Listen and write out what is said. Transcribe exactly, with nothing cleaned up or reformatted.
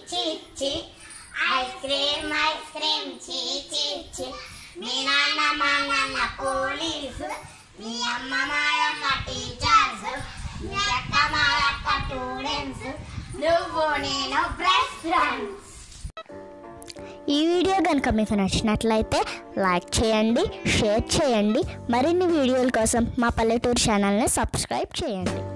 చి చి ice cream ice cream చి చి చి మీ నాన్న మా నాన్న పోలీసు మీ అమ్మ మా అమ్మ టీచర్స్ మీ అక్క మా అక్క స్టూడెంట్స్ నువ్వు నేను బెస్ట్ ఫ్రెండ్స్. ఈ వీడియో కనుక మీకు నచ్చినట్లయితే లైక్ చేయండి, షేర్ చేయండి. మరిన్ని వీడియోల కోసం మా పల్లెటూరు ఛానల్ని సబ్స్క్రైబ్ చేయండి.